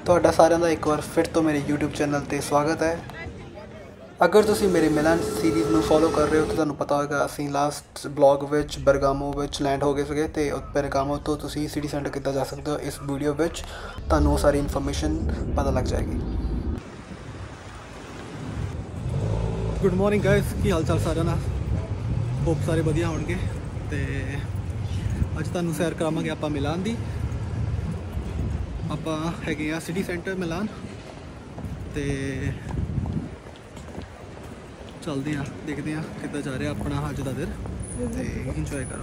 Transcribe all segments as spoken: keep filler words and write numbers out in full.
ਤੁਹਾਡਾ ਸਾਰਿਆਂ ਦਾ ਇੱਕ ਵਾਰ ਫਿਰ ਤੋਂ ਮੇਰੇ YouTube ਚੈਨਲ ਤੇ ਸਵਾਗਤ ਹੈ। ਅਗਰ ਤੁਸੀਂ ਮੇਰੇ ਮਿਲਾਨ ਸੀਰੀਜ਼ ਨੂੰ ਫੋਲੋ ਕਰ ਰਹੇ ਹੋ ਤਾਂ ਤੁਹਾਨੂੰ ਪਤਾ ਹੋਵੇਗਾ ਅਸੀਂ ਲਾਸਟ ਬਲੌਗ ਵਿੱਚ ਬਰਗਾਮੋ ਵਿੱਚ ਲੈਂਡ ਹੋ ਗਏ ਸੀਗੇ ਤੇ ਬਰਗਾਮੋ ਤੋਂ ਤੁਸੀਂ ਸਿਟੀ ਸੈਂਟਰ ਕਿੱਦਾਂ ਜਾ ਸਕਦੇ ਹੋ ਇਸ ਵੀਡੀਓ ਵਿੱਚ ਤੁਹਾਨੂੰ ਉਹ ਸਾਰੀ ਇਨਫੋਰਮੇਸ਼ਨ ਪਤਾ ਲੱਗ ਜਾਏਗੀ। ਗੁੱਡ ਮਾਰਨਿੰਗ ਗਾਇਸ, ਕੀ ਹਾਲ ਚਾਲ ਸਾਰਿਆਂ ਦਾ? ਹੋਪ ਸਾਰੇ ਵਧੀਆ ਹੋਣਗੇ। ਤੇ ਅੱਜ ਤੁਹਾਨੂੰ ਸੈਰ ਕਰਾਵਾਂਗੇ ਆਪਾਂ ਮਿਲਾਨ ਦੀ। ਆਪਾਂ ਹੈਗੇ ਆ ਸਿਟੀ ਸੈਂਟਰ ਮਿਲਾਨ ਤੇ ਚੱਲਦੇ ਹਾਂ, ਦੇਖਦੇ ਹਾਂ ਕਿੱਦਾਂ ਜਾ ਰਿਹਾ ਆਪਣਾ ਅੱਜ ਦਾ ਦਿਨ ਤੇ ਇੰਜੋਏ ਕਰੋ।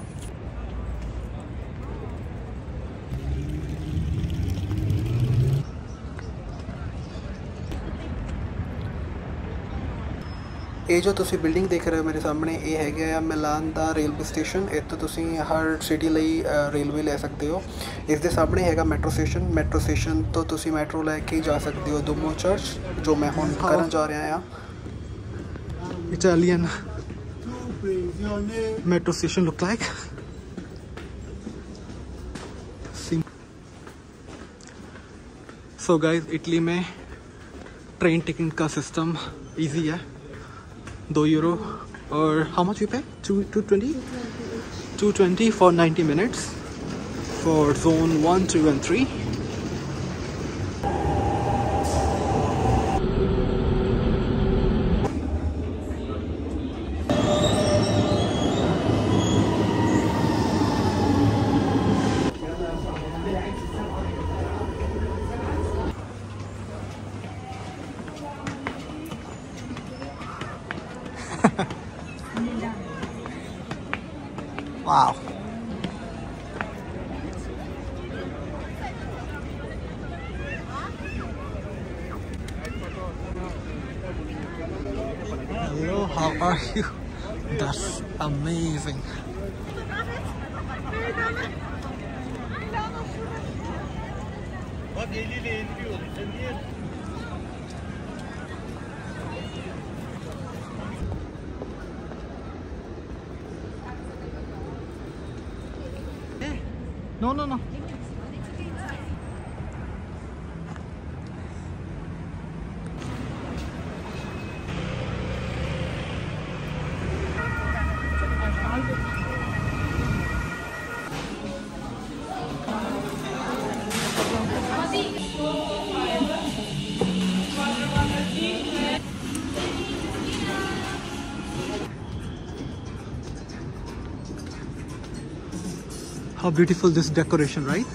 ਇਹ ਜੋ ਤੁਸੀਂ ਬਿਲਡਿੰਗ ਦੇਖ ਰਹੇ ਹੋ ਮੇਰੇ ਸਾਹਮਣੇ, ਇਹ ਹੈਗਾ ਆ ਮਿਲਾਨ ਦਾ ਰੇਲਵੇ ਸਟੇਸ਼ਨ। ਇੱਥੋਂ ਤੁਸੀਂ ਹਰ ਸਿਟੀ ਲਈ ਰੇਲਵੇ ਲੈ ਸਕਦੇ ਹੋ। ਇਸ ਦੇ ਸਾਹਮਣੇ ਹੈਗਾ ਮੈਟਰੋ ਸਟੇਸ਼ਨ। ਮੈਟਰੋ ਸਟੇਸ਼ਨ ਤੋਂ ਤੁਸੀਂ ਮੈਟਰੋ ਲੈ ਕੇ ਜਾ ਸਕਦੇ ਹੋ ਦੁਮੋ ਚਰਚ, ਜੋ ਮੈਂ ਹੁਣ ਕਰਨ ਜਾ ਰਿਹਾ ਹਾਂ। Italian metro station look like. So guys, Italy में ट्रेन टिकट का सिस्टम इजी है। दो यूरो और how much we pay? Two two twenty. Two twenty for ninety minutes for zone one, two, and three. Wow. Hello, how are you? That's amazing. No, no, no. How beautiful this decoration, right?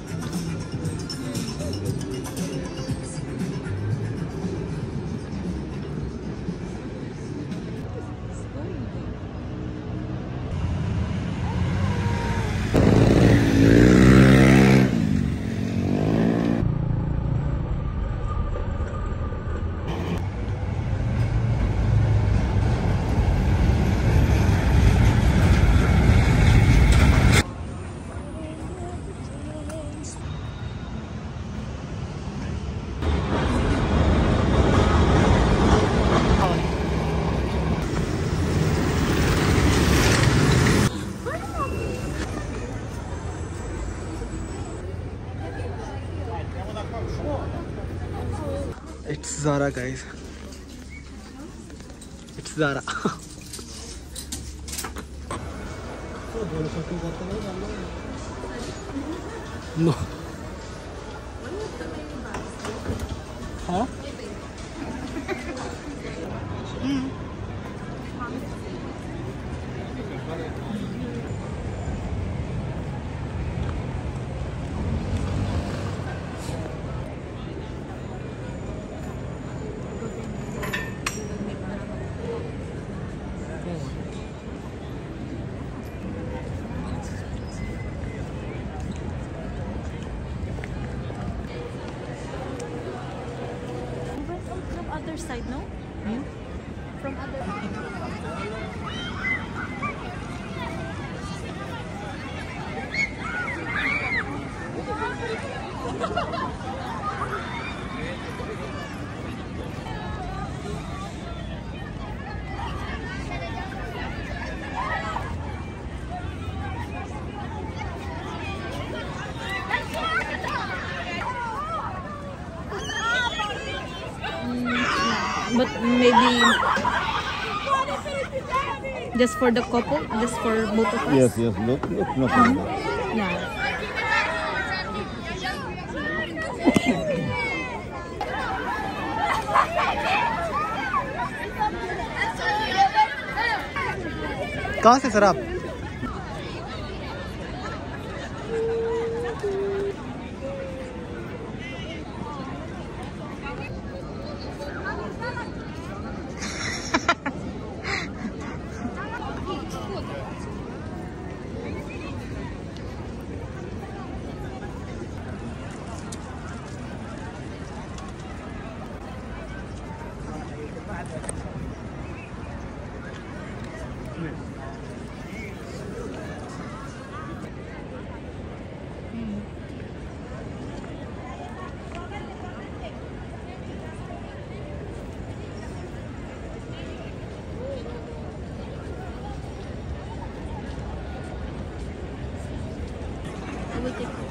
It's Zara, guys. It's Zara. No. Huh? Mm. Other side, no? Hmm? From other But maybe just for the couple, just for both of us. Yes, yes, look, look, no problem. Yeah. कहाँ से sir आप? I will take